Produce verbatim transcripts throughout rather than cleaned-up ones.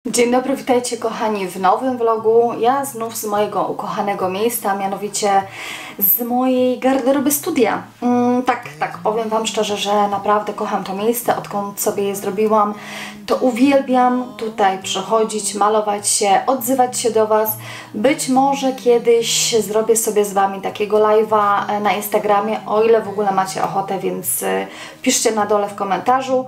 Dzień dobry, witajcie kochani w nowym vlogu. Ja znów z mojego ukochanego miejsca, mianowicie z mojej garderoby studia. Mm, tak, tak, powiem Wam szczerze, że naprawdę kocham to miejsce, odkąd sobie je zrobiłam. To uwielbiam tutaj przychodzić, malować się, odzywać się do Was. Być może kiedyś zrobię sobie z Wami takiego live'a na Instagramie, o ile w ogóle macie ochotę, więc piszcie na dole w komentarzu.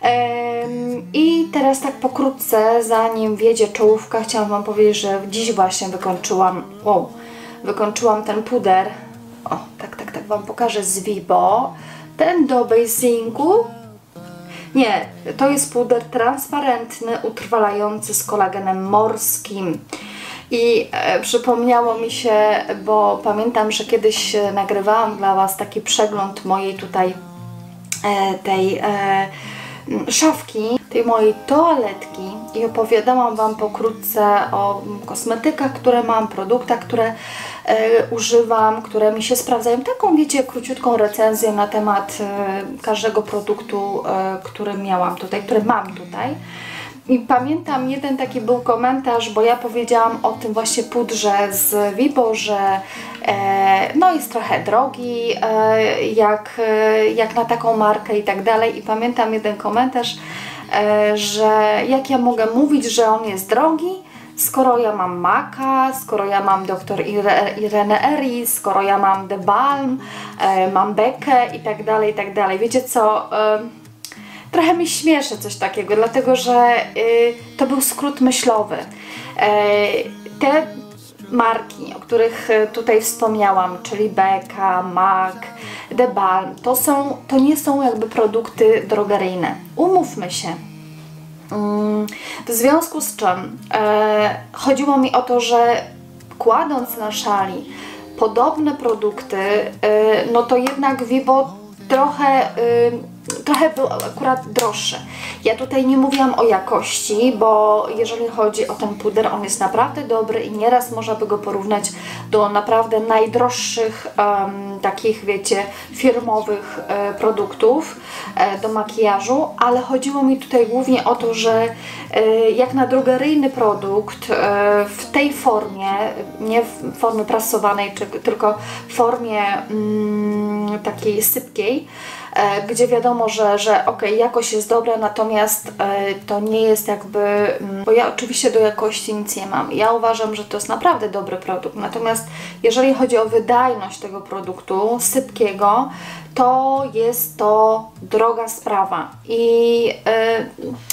I teraz tak pokrótce, zanim wjedzie czołówka, chciałam Wam powiedzieć, że dziś właśnie wykończyłam, wow, wykończyłam ten puder. O, tak, tak, tak Wam pokażę z Vibo. Ten do basingu. Nie, to jest puder transparentny, utrwalający z kolagenem morskim. I e, przypomniało mi się, bo pamiętam, że kiedyś nagrywałam dla Was taki przegląd mojej tutaj e, tej e, szafki, tej mojej toaletki i opowiadałam Wam pokrótce o kosmetykach, które mam, produktach, które e, używam, które mi się sprawdzają. Taką, wiecie, króciutką recenzję na temat e, każdego produktu, e, który miałam tutaj, który mam tutaj. I pamiętam, jeden taki był komentarz, bo ja powiedziałam o tym właśnie pudrze z Vibo, że e, no jest trochę drogi, e, jak, e, jak na taką markę i tak dalej. I pamiętam jeden komentarz, e, że jak ja mogę mówić, że on jest drogi, skoro ja mam Maka, skoro ja mam doktor Irene Eris, skoro ja mam The Balm, e, mam Beckę i tak dalej, i tak dalej. Wiecie co? E, Trochę mi śmieszy coś takiego, dlatego że y, to był skrót myślowy. Y, te marki, o których tutaj wspomniałam, czyli Becka, Mac, The Balm, to, są, to nie są jakby produkty drogeryjne. Umówmy się. Mm, w związku z czym y, chodziło mi o to, że kładąc na szali podobne produkty, y, no to jednak Vibo trochę... Y, Trochę był akurat droższy. Ja tutaj nie mówiłam o jakości, bo jeżeli chodzi o ten puder, on jest naprawdę dobry i nieraz można by go porównać do naprawdę najdroższych um, takich, wiecie, firmowych e, produktów e, do makijażu, ale chodziło mi tutaj głównie o to, że e, jak na drogeryjny produkt e, w tej formie, nie w formie prasowanej, czy, tylko w formie mm, takiej sypkiej, gdzie wiadomo, że, że ok, jakość jest dobra, natomiast e, to nie jest jakby, mm, bo ja oczywiście do jakości nic nie mam. Ja uważam, że to jest naprawdę dobry produkt, natomiast jeżeli chodzi o wydajność tego produktu sypkiego, to jest to droga sprawa i e,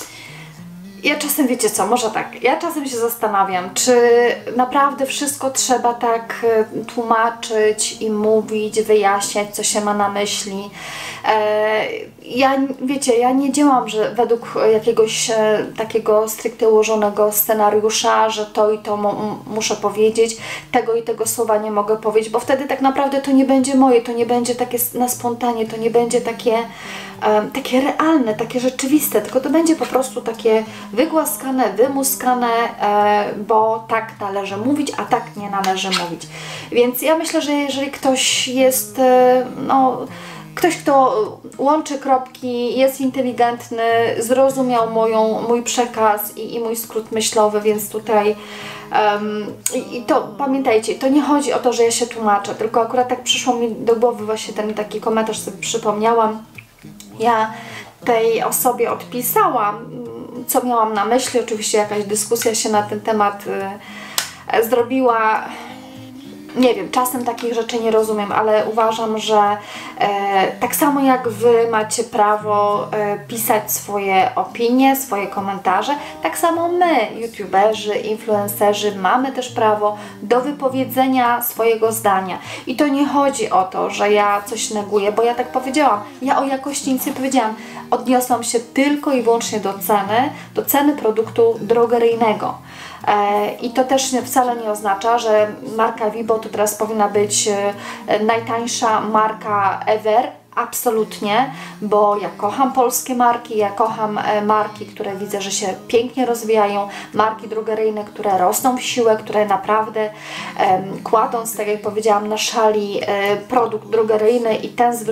ja czasem, wiecie co, może tak, ja czasem się zastanawiam, czy naprawdę wszystko trzeba tak tłumaczyć i mówić, wyjaśniać, co się ma na myśli. E, ja, wiecie, ja nie działam, że według jakiegoś e, takiego stricte ułożonego scenariusza, że to i to muszę powiedzieć, tego i tego słowa nie mogę powiedzieć, bo wtedy tak naprawdę to nie będzie moje, to nie będzie takie na spontanie, to nie będzie takie, e, takie realne, takie rzeczywiste, tylko to będzie po prostu takie wygłaskane, wymuskane, e, bo tak należy mówić, a tak nie należy mówić. Więc ja myślę, że jeżeli ktoś jest, e, no, ktoś, kto łączy kropki, jest inteligentny, zrozumiał moją, mój przekaz i, i mój skrót myślowy, więc tutaj um, i, i to pamiętajcie, to nie chodzi o to, że ja się tłumaczę, tylko akurat tak przyszło mi do głowy właśnie ten taki komentarz, sobie przypomniałam. Ja tej osobie odpisałam, co miałam na myśli, oczywiście jakaś dyskusja się na ten temat y, zrobiła. Nie wiem, czasem takich rzeczy nie rozumiem, ale uważam, że e, tak samo jak Wy macie prawo e, pisać swoje opinie, swoje komentarze, tak samo my, youtuberzy, influencerzy, mamy też prawo do wypowiedzenia swojego zdania. I to nie chodzi o to, że ja coś neguję, bo ja tak powiedziałam, ja o jakości nic nie powiedziałam. Odniosłam się tylko i wyłącznie do ceny, do ceny produktu drogeryjnego. I to też wcale nie oznacza, że marka Vibo to teraz powinna być najtańsza marka ever. Absolutnie, bo ja kocham polskie marki, ja kocham marki, które widzę, że się pięknie rozwijają, marki drogeryjne, które rosną w siłę, które naprawdę um, kładąc, tak jak powiedziałam, na szali e, produkt drogeryjny i ten z wyższej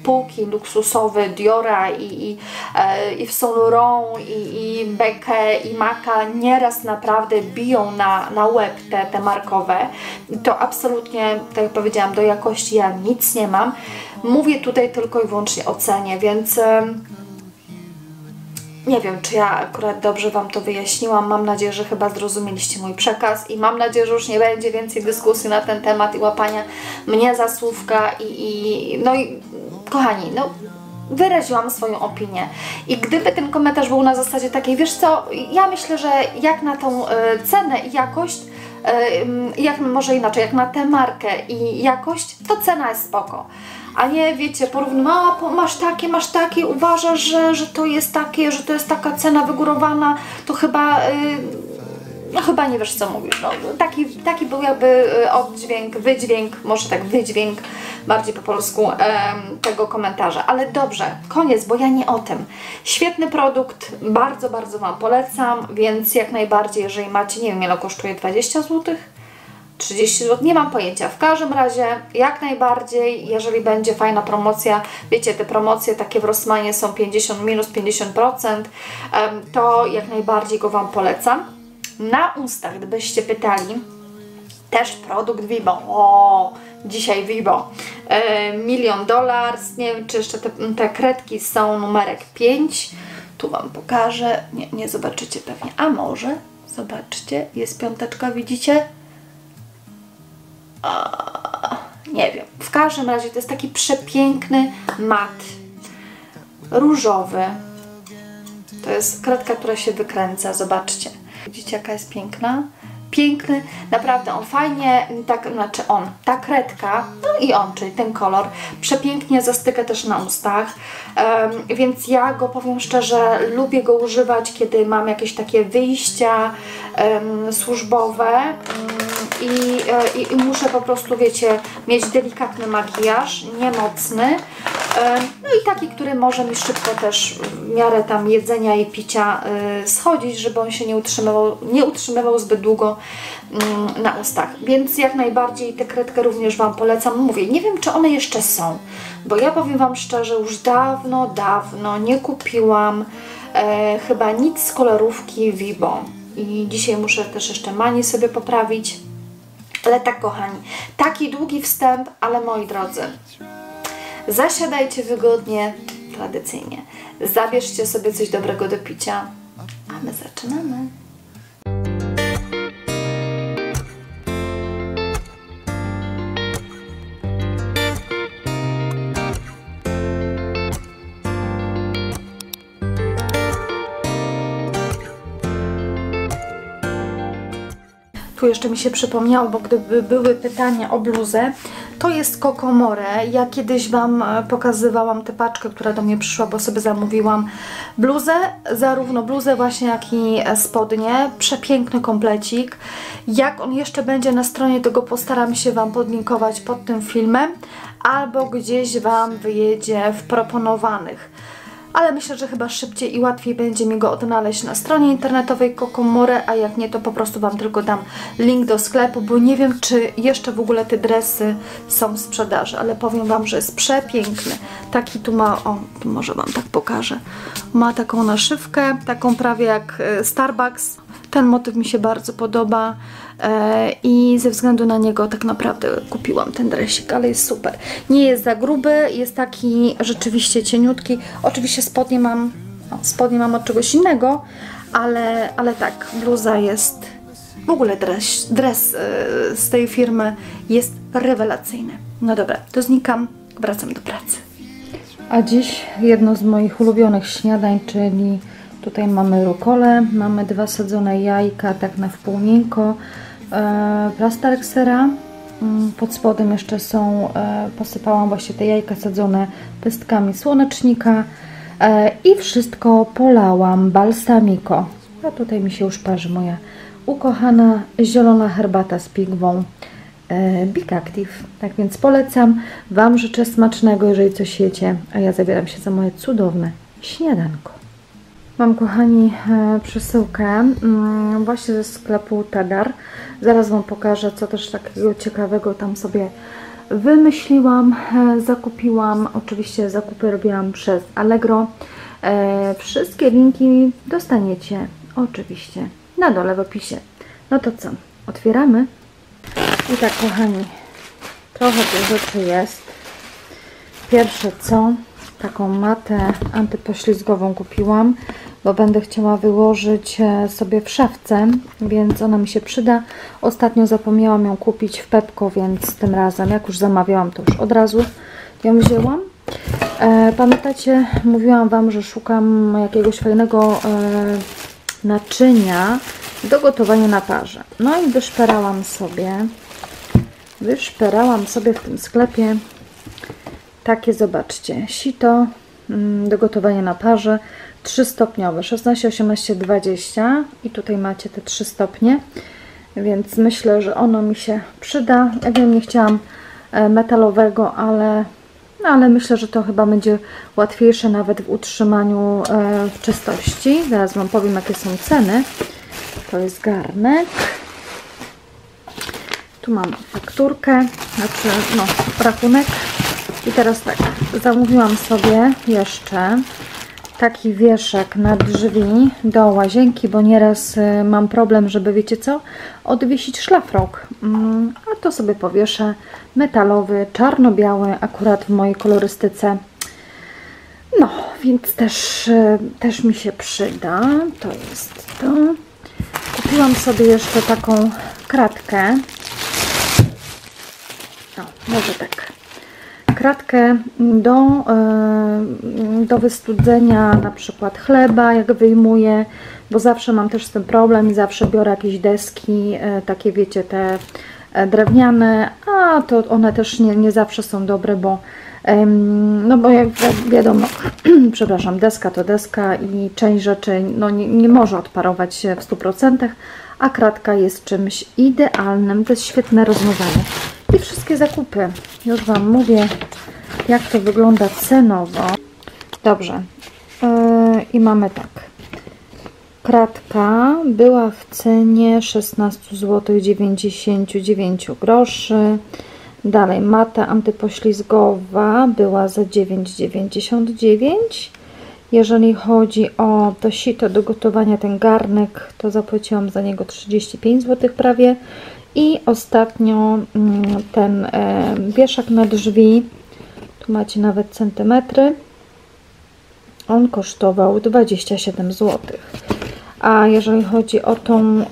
półki luksusowe Diora i, i, e, i w Saint Laurent i, i Beckę i Maca nieraz naprawdę biją na, na łeb te, te markowe. I to absolutnie, tak jak powiedziałam, do jakości ja nic nie mam. Mówię tutaj tylko i wyłącznie o cenie, więc e, nie wiem, czy ja akurat dobrze Wam to wyjaśniłam. Mam nadzieję, że chyba zrozumieliście mój przekaz i mam nadzieję, że już nie będzie więcej dyskusji na ten temat i łapania mnie za słówka i, i no i kochani, no wyraziłam swoją opinię i gdyby ten komentarz był na zasadzie takiej, wiesz co, ja myślę, że jak na tą y, cenę i jakość, y, jak może inaczej, jak na tę markę i jakość, to cena jest spoko. A nie, wiecie, porównujemy, a masz takie, masz takie, uważasz, że, że to jest takie, że to jest taka cena wygórowana, to chyba, yy, no chyba nie wiesz, co mówisz. No, taki, taki był jakby oddźwięk, wydźwięk, może tak wydźwięk, bardziej po polsku, yy, tego komentarza. Ale dobrze, koniec, bo ja nie o tym. Świetny produkt, bardzo, bardzo Wam polecam, więc jak najbardziej, jeżeli macie, nie wiem, ile kosztuje, dwadzieścia złotych? trzydzieści złotych, nie mam pojęcia. W każdym razie, jak najbardziej, jeżeli będzie fajna promocja, wiecie, te promocje takie w Rossmanie są pięćdziesiąt minus pięćdziesiąt procent, to jak najbardziej go Wam polecam. Na ustach, gdybyście pytali, też produkt Vibo. O, dzisiaj Vibo. E, milion dolar, nie wiem, czy jeszcze te, te kredki są numerek pięć. Tu Wam pokażę. Nie, nie zobaczycie pewnie. A może? Zobaczcie, jest piąteczka, widzicie? A, nie wiem. W każdym razie to jest taki przepiękny mat. Różowy. To jest kredka, która się wykręca. Zobaczcie. Widzicie, jaka jest piękna? Piękny, naprawdę on fajnie, tak, znaczy on, ta kredka, no i on, czyli ten kolor, przepięknie zastyka też na ustach, um, więc ja go, powiem szczerze, lubię go używać, kiedy mam jakieś takie wyjścia um, służbowe um, i, i, i muszę po prostu, wiecie, mieć delikatny makijaż, niemocny, um, no i taki, który może mi szybko też w miarę tam jedzenia i picia y, schodzić, żeby on się nie utrzymywał, nie utrzymywał zbyt długo na ustach, więc jak najbardziej tę kredkę również Wam polecam. Mówię, nie wiem, czy one jeszcze są, bo ja powiem Wam szczerze, już dawno, dawno nie kupiłam e, chyba nic z kolorówki Vibo i dzisiaj muszę też jeszcze mani sobie poprawić, ale tak, kochani, taki długi wstęp, ale moi drodzy, zasiadajcie wygodnie, tradycyjnie, zabierzcie sobie coś dobrego do picia, a my zaczynamy. Tu jeszcze mi się przypomniało, bo gdyby były pytania o bluzę, to jest Coco More. Ja kiedyś Wam pokazywałam tę paczkę, która do mnie przyszła, bo sobie zamówiłam bluzę, zarówno bluzę właśnie, jak i spodnie. Przepiękny komplecik. Jak on jeszcze będzie na stronie, to go postaram się Wam podlinkować pod tym filmem, albo gdzieś Wam wyjedzie w proponowanych. Ale myślę, że chyba szybciej i łatwiej będzie mi go odnaleźć na stronie internetowej Coco More, a jak nie, to po prostu Wam tylko dam link do sklepu, bo nie wiem, czy jeszcze w ogóle te dresy są w sprzedaży, ale powiem Wam, że jest przepiękny. Taki tu ma, o, tu może Wam tak pokażę, ma taką naszywkę, taką prawie jak Starbucks. Ten motyw mi się bardzo podoba e, i ze względu na niego tak naprawdę kupiłam ten dresik, ale jest super. Nie jest za gruby, jest taki rzeczywiście cieniutki. Oczywiście spodnie mam, o, spodnie mam od czegoś innego, ale, ale tak, bluza jest, w ogóle dres, dres e, z tej firmy jest rewelacyjny. No dobra, to znikam, wracam do pracy. A dziś jedno z moich ulubionych śniadań, czyli tutaj mamy rukolę, mamy dwa sadzone jajka, tak na wpół miękko, e, plasterek sera, pod spodem jeszcze są, e, posypałam właśnie te jajka sadzone pestkami słonecznika e, i wszystko polałam balsamico. A tutaj mi się już parzy moja ukochana zielona herbata z pigwą e, Big Active. Tak więc polecam, Wam życzę smacznego, jeżeli coś jecie, a ja zabieram się za moje cudowne śniadanko. Mam, kochani, przesyłkę właśnie ze sklepu Tedar. Zaraz Wam pokażę, co też takiego ciekawego tam sobie wymyśliłam, zakupiłam. Oczywiście zakupy robiłam przez Allegro. Wszystkie linki dostaniecie oczywiście na dole w opisie. No to co? Otwieramy. I tak, kochani, trochę tych rzeczy jest. Pierwsze co? Taką matę antypoślizgową kupiłam, bo będę chciała wyłożyć sobie w szafce, więc ona mi się przyda. Ostatnio zapomniałam ją kupić w Pepco, więc tym razem, jak już zamawiałam, to już od razu ją wzięłam. E, pamiętacie, mówiłam Wam, że szukam jakiegoś fajnego e, naczynia do gotowania na parze. No i wyszperałam sobie, wyszperałam sobie w tym sklepie takie, zobaczcie, sito mm, do gotowania na parze, trzystopniowe, szesnaście, osiemnaście, dwadzieścia i tutaj macie te trzy stopnie, więc myślę, że ono mi się przyda. Ja wiem, nie chciałam metalowego, ale, no, ale myślę, że to chyba będzie łatwiejsze nawet w utrzymaniu e, w czystości. Zaraz Wam powiem, jakie są ceny. To jest garnek. Tu mam fakturkę, znaczy no, rachunek. I teraz tak, zamówiłam sobie jeszcze taki wieszak na drzwi do łazienki, bo nieraz mam problem, żeby, wiecie co, odwiesić szlafrok. A to sobie powieszę, metalowy, czarno-biały, akurat w mojej kolorystyce. No, więc też, też mi się przyda. To jest to. Kupiłam sobie jeszcze taką kratkę. No, może tak. Kratkę do, do wystudzenia na przykład chleba, jak wyjmuję, bo zawsze mam też z tym problem i zawsze biorę jakieś deski, takie wiecie, te drewniane, a to one też nie, nie zawsze są dobre, bo no bo jak wiadomo, przepraszam, deska to deska i część rzeczy no nie, nie może odparować w stu procentach, a kratka jest czymś idealnym, to jest świetne rozwiązanie. I wszystkie zakupy, już Wam mówię, jak to wygląda cenowo. Dobrze, yy, i mamy tak, kratka była w cenie szesnaście złotych dziewięćdziesiąt dziewięć groszy. Dalej mata antypoślizgowa była za dziewięć dziewięćdziesiąt dziewięć. Jeżeli chodzi o to sito do gotowania, ten garnek, to zapłaciłam za niego trzydzieści pięć złotych prawie. I ostatnio ten wieszak na drzwi, tu macie nawet centymetry, on kosztował dwadzieścia siedem złotych. A jeżeli chodzi o tą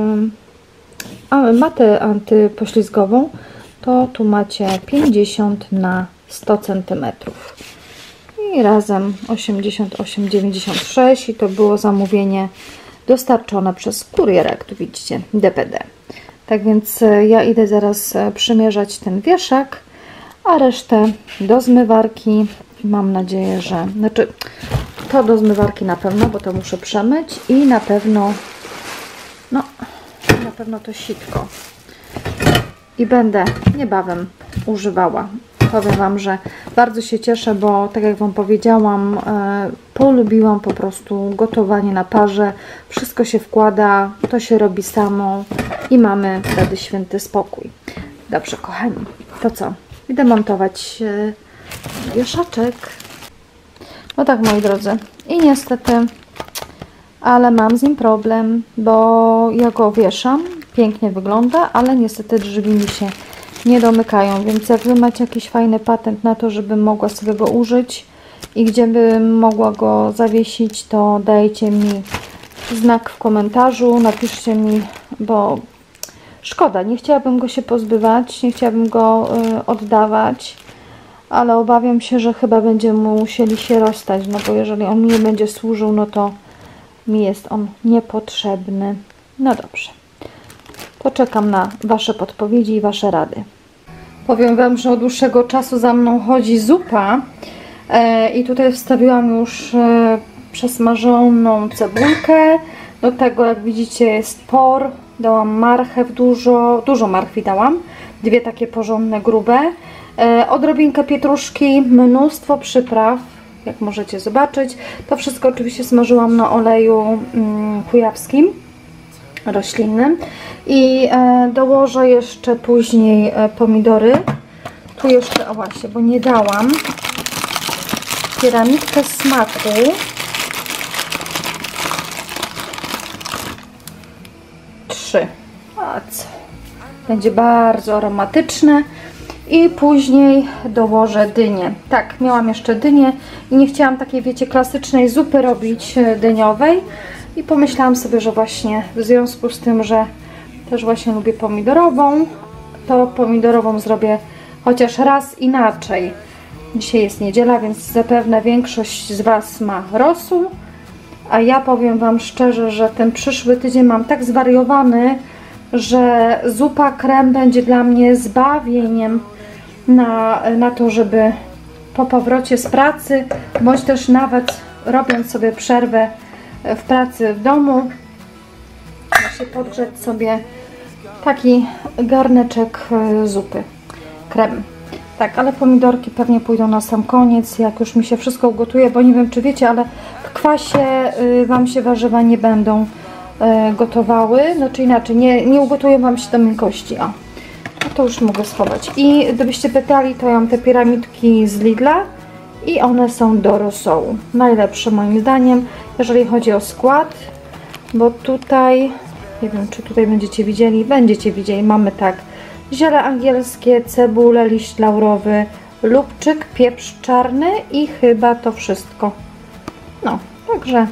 a, matę antypoślizgową, to tu macie pięćdziesiąt na sto centymetrów. I razem osiemdziesiąt osiem dziewięćdziesiąt sześć i to było zamówienie dostarczone przez kuriera, jak tu widzicie, D P D. Tak więc ja idę zaraz przymierzać ten wieszak, a resztę do zmywarki. Mam nadzieję, że... Znaczy, to do zmywarki na pewno, bo to muszę przemyć i na pewno... No, na pewno to sitko. I będę niebawem używała. Powiem Wam, że bardzo się cieszę, bo tak jak Wam powiedziałam, e, polubiłam po prostu gotowanie na parze. Wszystko się wkłada, to się robi samo i mamy wtedy święty spokój. Dobrze, kochani, to co? Idę montować e, wieszaczek. No tak, moi drodzy. I niestety, ale mam z nim problem, bo ja go wieszam, pięknie wygląda, ale niestety drzwi mi się nie domykają, więc jak Wy macie jakiś fajny patent na to, żebym mogła sobie go użyć i gdzie bym mogła go zawiesić, to dajcie mi znak w komentarzu, napiszcie mi, bo szkoda, nie chciałabym go się pozbywać, nie chciałabym go y, oddawać, ale obawiam się, że chyba będziemy musieli się rozstać, no bo jeżeli on mi nie będzie służył, no to mi jest on niepotrzebny. No dobrze. Poczekam na Wasze podpowiedzi i Wasze rady. Powiem Wam, że od dłuższego czasu za mną chodzi zupa e, i tutaj wstawiłam już e, przesmażoną cebulkę. Do tego, jak widzicie, jest por. Dałam marchew, dużo, dużo marchwi dałam. Dwie takie porządne, grube. E, odrobinkę pietruszki, mnóstwo przypraw, jak możecie zobaczyć. To wszystko oczywiście smażyłam na oleju mm, kujawskim, roślinnym. I e, dołożę jeszcze później e, pomidory Tu jeszcze, o właśnie, bo nie dałam piramidkę smaku. Trzy. A co? Będzie bardzo aromatyczne. I później dołożę dynię. Tak, miałam jeszcze dynię i nie chciałam takiej, wiecie, klasycznej zupy robić dyniowej. I pomyślałam sobie, że właśnie w związku z tym, że też właśnie lubię pomidorową, to pomidorową zrobię chociaż raz inaczej. Dzisiaj jest niedziela, więc zapewne większość z Was ma rosół, a ja powiem Wam szczerze, że ten przyszły tydzień mam tak zwariowany, że zupa krem będzie dla mnie zbawieniem na, na to, żeby po powrocie z pracy, bądź też nawet robiąc sobie przerwę w pracy w domu, właśnie podgrzeć sobie taki garneczek zupy krem. Tak, ale pomidorki pewnie pójdą na sam koniec, jak już mi się wszystko ugotuje, bo nie wiem, czy wiecie, ale w kwasie y, Wam się warzywa nie będą y, gotowały, znaczy inaczej, nie, nie ugotują Wam się do miękkości. O, no to już mogę schować. I gdybyście pytali, to ja mam te piramidki z Lidla i one są do rosołu. Najlepsze moim zdaniem, jeżeli chodzi o skład, bo tutaj, nie wiem, czy tutaj będziecie widzieli, będziecie widzieli, mamy tak, ziele angielskie, cebulę, liść laurowy, lubczyk, pieprz czarny i chyba to wszystko. No, także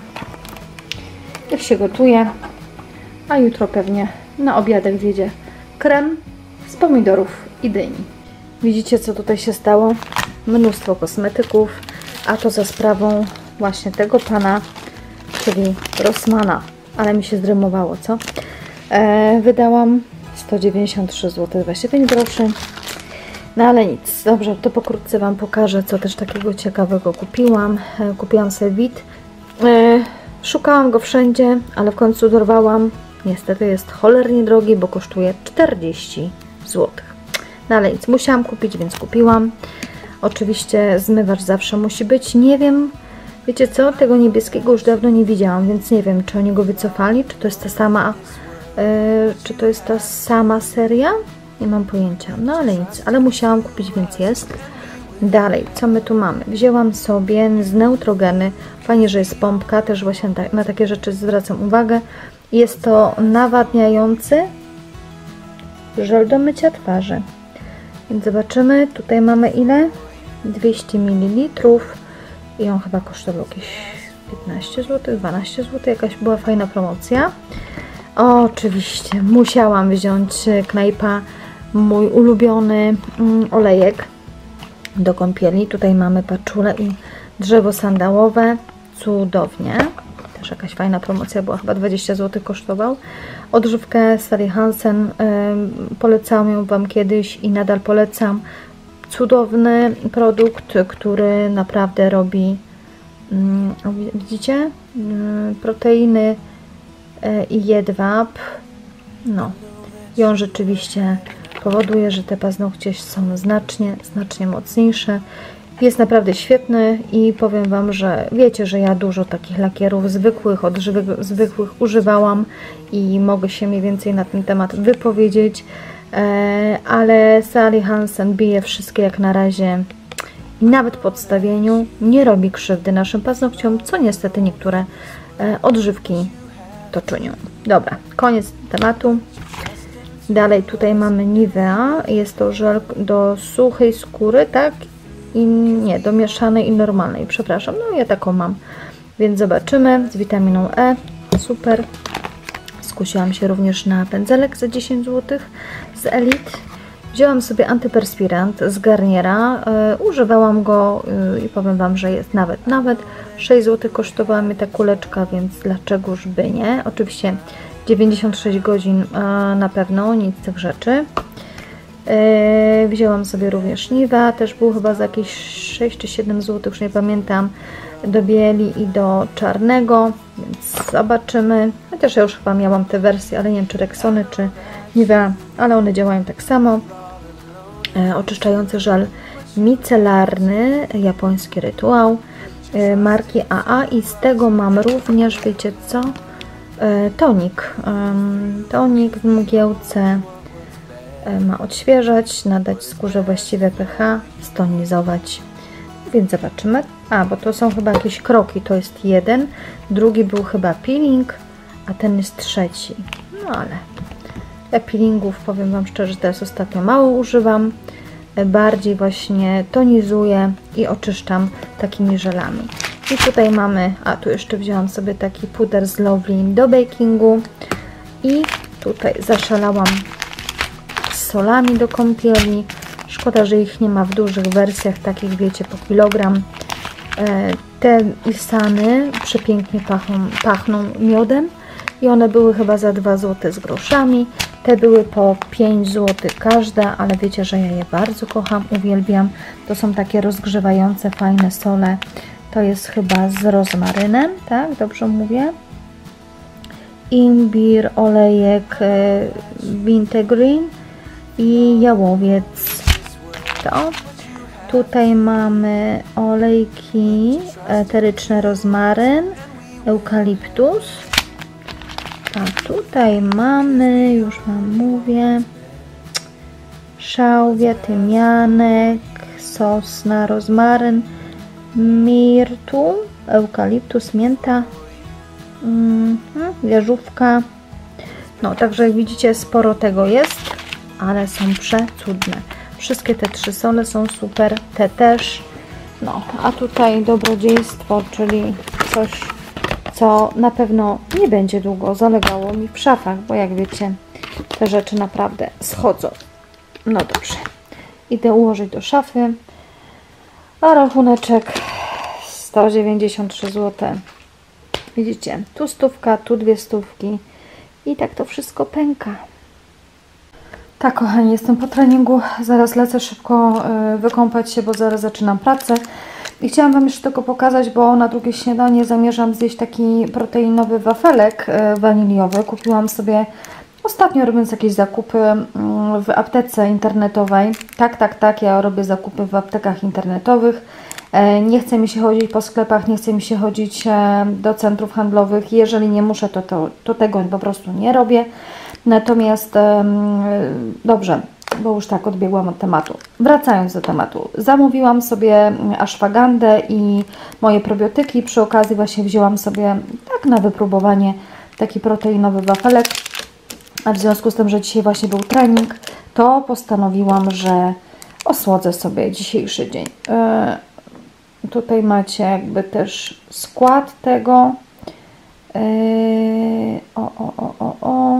jak się gotuje, a jutro pewnie na obiadek wiedzie krem z pomidorów i dyni. Widzicie, co tutaj się stało? Mnóstwo kosmetyków, a to za sprawą właśnie tego pana, czyli Rossmana, ale mi się zdrymowało, co? E, wydałam sto dziewięćdziesiąt trzy złote dwadzieścia pięć groszy. No ale nic. Dobrze, to pokrótce Wam pokażę, co też takiego ciekawego kupiłam. E, kupiłam sobie wit. E, szukałam go wszędzie, ale w końcu dorwałam. Niestety jest cholernie drogi, bo kosztuje czterdzieści złotych. No ale nic, musiałam kupić, więc kupiłam. Oczywiście zmywacz zawsze musi być. Nie wiem, wiecie co, tego niebieskiego już dawno nie widziałam, więc nie wiem, czy oni go wycofali, czy to jest ta sama Yy, czy to jest ta sama seria? Nie mam pojęcia, no ale nic, ale musiałam kupić, więc jest. Dalej, co my tu mamy? Wzięłam sobie z Neutrogeny, fajnie, że jest pompka, też właśnie na takie rzeczy zwracam uwagę. Jest to nawadniający żel do mycia twarzy. Więc zobaczymy, tutaj mamy ile? dwieście mililitrów i on chyba kosztował jakieś piętnaście złotych, dwanaście złotych, jakaś była fajna promocja. Oczywiście musiałam wziąć Knajpa, mój ulubiony mm, olejek do kąpieli. Tutaj mamy paczulę i drzewo sandałowe. Cudownie. Też jakaś fajna promocja była, chyba dwadzieścia złotych kosztował. Odżywkę Sally Hansen, y, polecałam ją Wam kiedyś i nadal polecam. Cudowny produkt, który naprawdę robi, y, widzicie, y, proteiny i jedwab. No, i on rzeczywiście powoduje, że te paznokcie są znacznie, znacznie mocniejsze. Jest naprawdę świetny i powiem Wam, że wiecie, że ja dużo takich lakierów zwykłych, odżywek zwykłych używałam i mogę się mniej więcej na ten temat wypowiedzieć, ale Sally Hansen bije wszystkie jak na razie i nawet po odstawieniu nie robi krzywdy naszym paznokciom, co niestety niektóre odżywki to czynią. Dobra, koniec tematu. Dalej tutaj mamy Nivea, jest to żel do suchej skóry, tak? I nie, do mieszanej i normalnej, przepraszam, no ja taką mam, więc zobaczymy, z witaminą E, super. Skusiłam się również na pędzelek za dziesięć złotych z Elite. Wzięłam sobie antyperspirant z Garniera, yy, używałam go yy, i powiem Wam, że jest nawet, nawet sześć złotych kosztowała mnie ta kuleczka, więc dlaczegoż by nie. Oczywiście dziewięćdziesiąt sześć godzin yy, na pewno, nic z tych rzeczy. Yy, wzięłam sobie również Nivea, też był chyba za jakieś sześć czy siedem złotych, już nie pamiętam, do bieli i do czarnego, więc zobaczymy. Chociaż ja już chyba miałam te wersje, ale nie wiem, czy Rexony, czy Nivea, ale one działają tak samo. Yy, oczyszczający żel micelarny, japoński rytuał, yy, marki A A i z tego mam również, wiecie co, yy, tonik. Yy, tonik w mgiełce ma odświeżać, nadać skórze właściwe pH, stonizować. Więc zobaczymy. A, bo to są chyba jakieś kroki. To jest jeden, drugi był chyba peeling, a ten jest trzeci. No ale ja peelingów, powiem Wam szczerze, teraz ostatnio mało używam. Bardziej właśnie tonizuję i oczyszczam takimi żelami. I tutaj mamy, a tu jeszcze wzięłam sobie taki puder z Lovely do bakingu. I tutaj zaszalałam z solami do kąpieli. Szkoda, że ich nie ma w dużych wersjach, takich wiecie, po kilogram. Te Isany przepięknie pachną, pachną miodem i one były chyba za dwa złote z groszami. Te były po pięć złotych każda, ale wiecie, że ja je bardzo kocham, uwielbiam. To są takie rozgrzewające, fajne sole. To jest chyba z rozmarynem, tak? Dobrze mówię? Imbir, olejek wintergreen i jałowiec. To. Tutaj mamy olejki eteryczne, rozmaryn, eukaliptus. A tutaj mamy, już Wam mówię, szałwia, tymianek, sosna, rozmaryn, mirtu, eukaliptus, mięta, mm, wieżówka. No, także jak widzicie, sporo tego jest, ale są przecudne. Wszystkie te trzy sole są super, te też. No, a tutaj dobrodziejstwo, czyli coś, co na pewno nie będzie długo zalegało mi w szafach, bo jak wiecie, te rzeczy naprawdę schodzą. No dobrze, idę ułożyć do szafy, a rachuneczek sto dziewięćdziesiąt trzy złote. Widzicie, tu stówka, tu dwie stówki i tak to wszystko pęka. Tak, kochani, jestem po treningu, zaraz lecę szybko y, wykąpać się, bo zaraz zaczynam pracę. I chciałam Wam jeszcze tylko pokazać, bo na drugie śniadanie zamierzam zjeść taki proteinowy wafelek y, waniliowy. Kupiłam sobie ostatnio, robiąc jakieś zakupy y, w aptece internetowej. Tak, tak, tak, ja robię zakupy w aptekach internetowych. Y, nie chce mi się chodzić po sklepach, nie chce mi się chodzić y, do centrów handlowych. Jeżeli nie muszę, to, to, to tego po prostu nie robię. Natomiast dobrze, bo już tak odbiegłam od tematu. Wracając do tematu, zamówiłam sobie ashwagandę i moje probiotyki. Przy okazji właśnie wzięłam sobie tak na wypróbowanie taki proteinowy wafelek. A w związku z tym, że dzisiaj właśnie był trening, to postanowiłam, że osłodzę sobie dzisiejszy dzień. Yy, tutaj macie jakby też skład tego. Yy, o, o, o, o, o.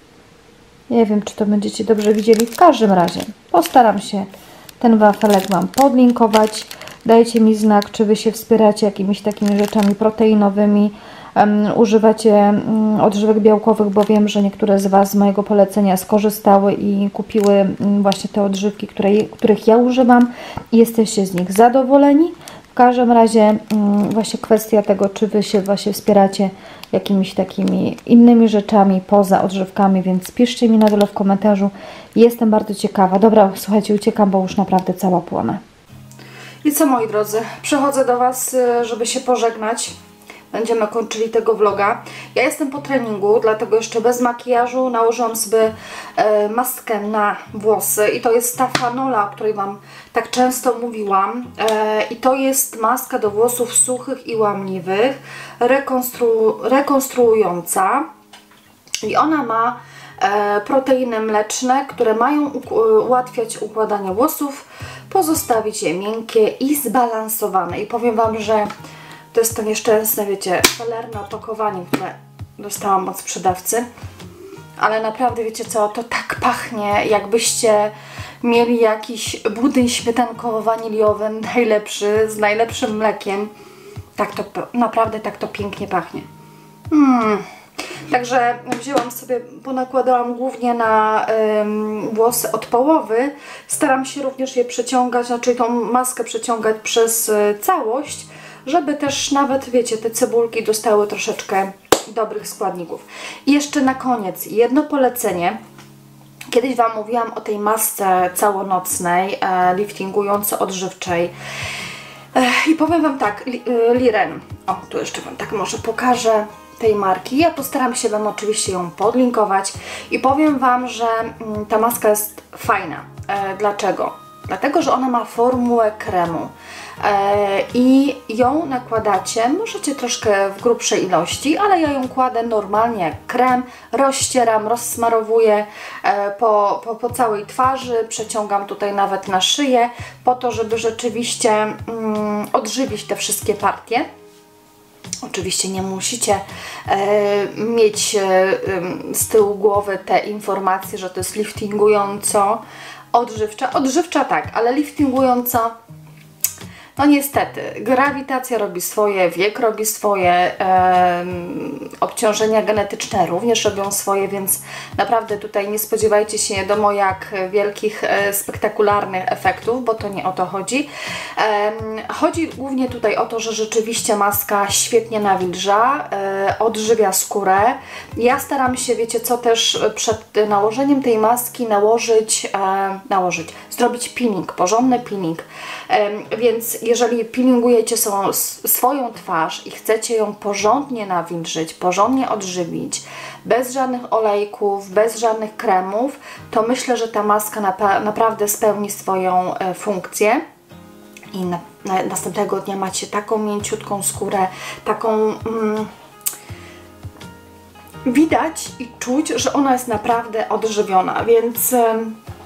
Nie wiem, czy to będziecie dobrze widzieli. W każdym razie postaram się ten wafelek Wam podlinkować. Dajcie mi znak, czy Wy się wspieracie jakimiś takimi rzeczami proteinowymi. Um, używacie um, odżywek białkowych, bo wiem, że niektóre z Was z mojego polecenia skorzystały i kupiły um, właśnie te odżywki, które, których ja używam i jesteście z nich zadowoleni. W każdym razie um, właśnie kwestia tego, czy Wy się właśnie wspieracie jakimiś takimi innymi rzeczami poza odżywkami, więc piszcie mi na dole w komentarzu. Jestem bardzo ciekawa. Dobra, słuchajcie, uciekam, bo już naprawdę cała płonę. I co, moi drodzy, przychodzę do Was, żeby się pożegnać. Będziemy kończyli tego vloga. Ja jestem po treningu, dlatego jeszcze bez makijażu nałożyłam sobie e, maskę na włosy i to jest ta Fanola, o której Wam tak często mówiłam. E, I to jest maska do włosów suchych i łamliwych, rekonstru rekonstruująca i ona ma e, proteiny mleczne, które mają ułatwiać układanie włosów, pozostawić je miękkie i zbalansowane. I powiem Wam, że to jest to nieszczęsne, wiecie, falerne opakowanie, które dostałam od sprzedawcy. Ale naprawdę, wiecie co, to tak pachnie, jakbyście mieli jakiś budyń śmietankowo-waniliowy, najlepszy, z najlepszym mlekiem. Tak to, naprawdę tak to pięknie pachnie. Mm. Także wzięłam sobie, ponakładałam głównie na ym, włosy od połowy. Staram się również je przeciągać, znaczy tą maskę przeciągać przez y, całość, żeby też nawet, wiecie, te cebulki dostały troszeczkę dobrych składników. I jeszcze na koniec jedno polecenie. Kiedyś Wam mówiłam o tej masce całonocnej, e, liftingująco-odżywczej. E, I powiem Wam tak, li, e, Liren, o, tu jeszcze Wam tak może pokażę. tej marki. Ja postaram się Wam oczywiście ją podlinkować i powiem Wam, że ta maska jest fajna. E, dlaczego? Dlatego, że ona ma formułę kremu e, i ją nakładacie, możecie troszkę w grubszej ilości, ale ja ją kładę normalnie jak krem, rozcieram, rozsmarowuję e, po, po, po całej twarzy, przeciągam tutaj nawet na szyję, po to, żeby rzeczywiście mm, odżywić te wszystkie partie. Oczywiście nie musicie e, mieć e, z tyłu głowy te informacje, że to jest liftingująco, odżywcza. Odżywcza tak, ale liftingująco, no niestety, grawitacja robi swoje, wiek robi swoje, e, obciążenia genetyczne również robią swoje, więc naprawdę tutaj nie spodziewajcie się wiadomo jak wielkich, e, spektakularnych efektów, bo to nie o to chodzi. E, chodzi głównie tutaj o to, że rzeczywiście maska świetnie nawilża, e, odżywia skórę. Ja staram się, wiecie co, też przed nałożeniem tej maski nałożyć, e, nałożyć, zrobić peeling, porządny peeling, e, więc jeżeli peelingujecie swoją, swoją twarz i chcecie ją porządnie nawilżyć, porządnie odżywić, bez żadnych olejków, bez żadnych kremów, to myślę, że ta maska na, naprawdę spełni swoją e, funkcję i na, na, następnego dnia macie taką mięciutką skórę, taką... Mm, widać i czuć, że ona jest naprawdę odżywiona, więc e,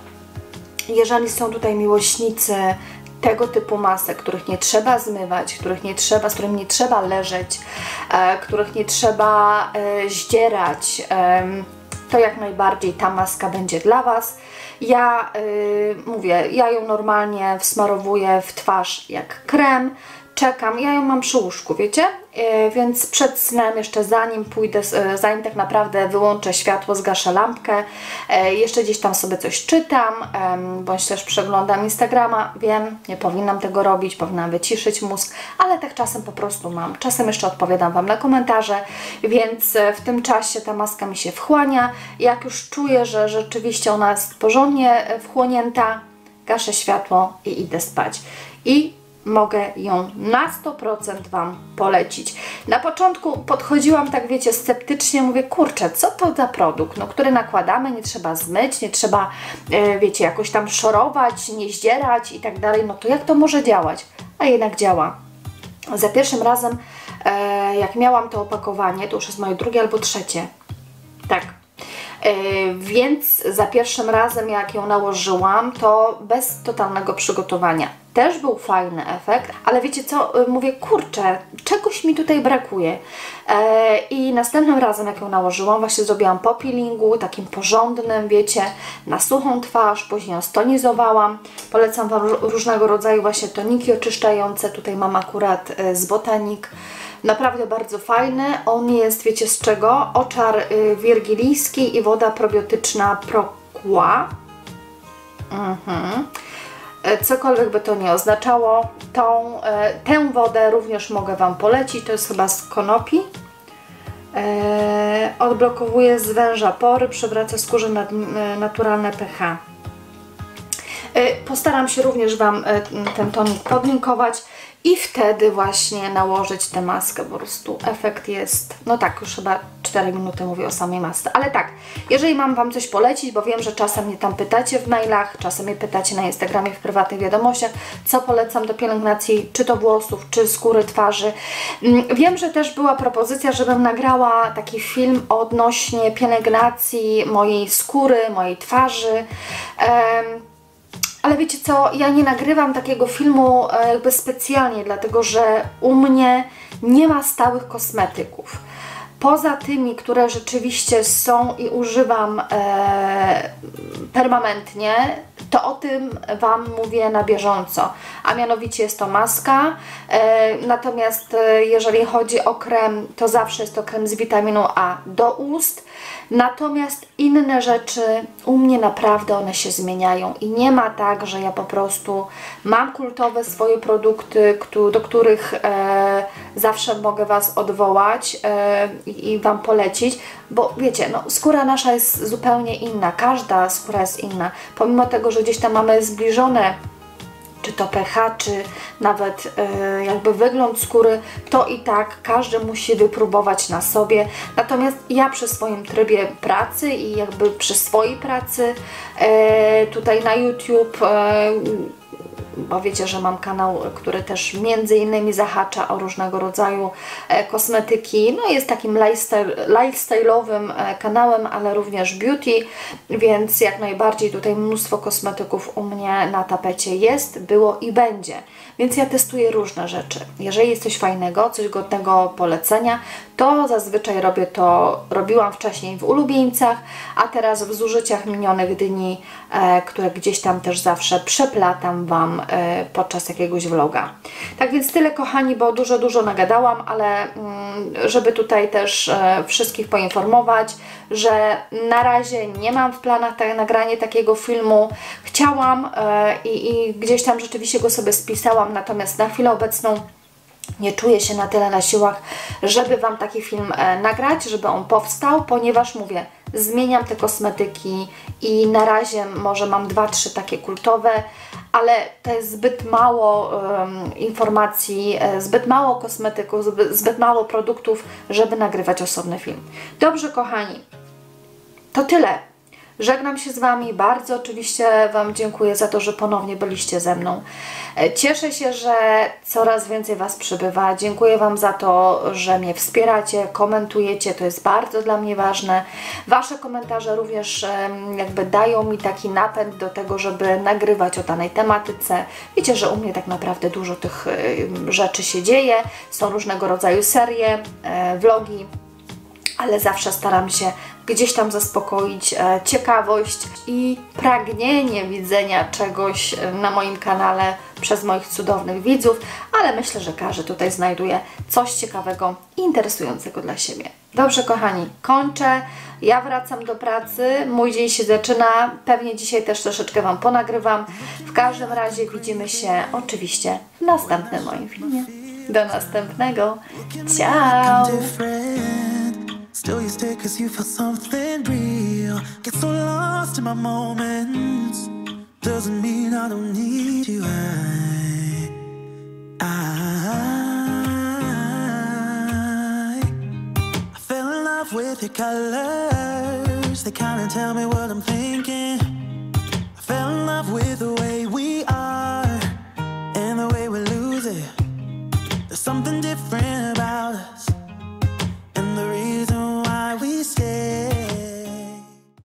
jeżeli są tutaj miłośnicy tego typu masek, których nie trzeba zmywać, których nie trzeba, z którymi nie trzeba leżeć, e, których nie trzeba e, zdzierać, e, to jak najbardziej ta maska będzie dla Was. Ja e, mówię, ja ją normalnie wsmarowuję w twarz jak krem, czekam, ja ją mam przy łóżku, wiecie? Yy, więc przed snem, jeszcze zanim pójdę, yy, zanim tak naprawdę wyłączę światło, zgaszę lampkę, yy, jeszcze gdzieś tam sobie coś czytam, yy, bądź też przeglądam Instagrama, wiem, nie powinnam tego robić, powinnam wyciszyć mózg, ale tak czasem po prostu mam. Czasem jeszcze odpowiadam Wam na komentarze, więc yy, w tym czasie ta maska mi się wchłania. Jak już czuję, że rzeczywiście ona jest porządnie wchłonięta, gaszę światło i idę spać. I mogę ją na sto procent Wam polecić. Na początku podchodziłam tak, wiecie, sceptycznie, mówię, kurczę, co to za produkt, no, który nakładamy, nie trzeba zmyć, nie trzeba, e, wiecie, jakoś tam szorować, nie zdzierać i tak dalej, no to jak to może działać? A jednak działa. Za pierwszym razem, e, jak miałam to opakowanie, to już jest moje drugie albo trzecie, tak, Yy, więc za pierwszym razem jak ją nałożyłam, to bez totalnego przygotowania. Też był fajny efekt, ale wiecie co, yy, mówię, kurczę, czegoś mi tutaj brakuje. Yy, I następnym razem jak ją nałożyłam, właśnie zrobiłam po peelingu, takim porządnym, wiecie, na suchą twarz, później ją stonizowałam. Polecam Wam różnego rodzaju właśnie toniki oczyszczające, tutaj mam akurat yy, z Botanik. Naprawdę bardzo fajny. On jest, wiecie z czego? Oczar y, wirgilijski i woda probiotyczna Proqua. Mhm. Cokolwiek by to nie oznaczało, tą, y, tę wodę również mogę Wam polecić. To jest chyba z konopi. Y, odblokowuje, zwęża pory, przywraca skórze nad, y, naturalne pH. Y, postaram się również Wam y, ten tonik podlinkować. I wtedy właśnie nałożyć tę maskę, po prostu efekt jest, no tak, już chyba cztery minuty mówię o samej masce, ale tak, jeżeli mam Wam coś polecić, bo wiem, że czasem mnie tam pytacie w mailach, czasem mnie pytacie na Instagramie w prywatnych wiadomościach, co polecam do pielęgnacji, czy to włosów, czy skóry, twarzy. Wiem, że też była propozycja, żebym nagrała taki film odnośnie pielęgnacji mojej skóry, mojej twarzy. Um, Ale wiecie co, ja nie nagrywam takiego filmu jakby specjalnie, dlatego że u mnie nie ma stałych kosmetyków. Poza tymi, które rzeczywiście są i używam e, permanentnie, to o tym Wam mówię na bieżąco. A mianowicie jest to maska, e, natomiast e, jeżeli chodzi o krem, to zawsze jest to krem z witaminą A do ust. Natomiast inne rzeczy u mnie naprawdę one się zmieniają i nie ma tak, że ja po prostu mam kultowe swoje produkty, do których e, zawsze mogę Was odwołać e, i, i Wam polecić, bo wiecie, no, skóra nasza jest zupełnie inna, każda skóra jest inna, pomimo tego, że gdzieś tam mamy zbliżone czy to pH, czy nawet e, jakby wygląd skóry, to i tak każdy musi wypróbować na sobie. Natomiast ja przy swoim trybie pracy i jakby przy swojej pracy e, tutaj na YouTube, e, bo wiecie, że mam kanał, który też między innymi zahacza o różnego rodzaju e, kosmetyki, no jest takim lifestyle, lifestyle'owym e, kanałem, ale również beauty, więc jak najbardziej tutaj mnóstwo kosmetyków u mnie na tapecie jest, było i będzie. Więc ja testuję różne rzeczy. Jeżeli jest coś fajnego, coś godnego polecenia, to zazwyczaj robię to, robiłam wcześniej w ulubieńcach, a teraz w zużyciach minionych dni, e, które gdzieś tam też zawsze przeplatam Wam e, podczas jakiegoś vloga. Tak więc tyle, kochani, bo dużo, dużo nagadałam, ale mm, żeby tutaj też e, wszystkich poinformować, że na razie nie mam w planach tak, nagranie takiego filmu. Chciałam e, i, i gdzieś tam rzeczywiście go sobie spisałam, natomiast na chwilę obecną nie czuję się na tyle na siłach, żeby Wam taki film e, nagrać, żeby on powstał, ponieważ mówię, zmieniam te kosmetyki i na razie może mam dwa, trzy takie kultowe, ale to jest zbyt mało um, informacji, e, zbyt mało kosmetyków, zbyt, zbyt mało produktów, żeby nagrywać osobny film. Dobrze, kochani, to tyle. Żegnam się z Wami, bardzo oczywiście Wam dziękuję za to, że ponownie byliście ze mną. Cieszę się, że coraz więcej Was przybywa. Dziękuję Wam za to, że mnie wspieracie, komentujecie, to jest bardzo dla mnie ważne. Wasze komentarze również jakby dają mi taki napęd do tego, żeby nagrywać o danej tematyce. Wiecie, że u mnie tak naprawdę dużo tych rzeczy się dzieje, są różnego rodzaju serie, vlogi, ale zawsze staram się gdzieś tam zaspokoić e, ciekawość i pragnienie widzenia czegoś na moim kanale przez moich cudownych widzów, ale myślę, że każdy tutaj znajduje coś ciekawego i interesującego dla siebie. Dobrze, kochani, kończę. Ja wracam do pracy, mój dzień się zaczyna, pewnie dzisiaj też troszeczkę Wam ponagrywam. W każdym razie widzimy się oczywiście w następnym moim filmie. Do następnego. Ciao! Still you stay cause you feel something real. Get so lost in my moments. Doesn't mean I don't need you. I, I, I fell in love with your colors. They kinda tell me what I'm thinking. I fell in love with the way we are and the way we lose it. There's something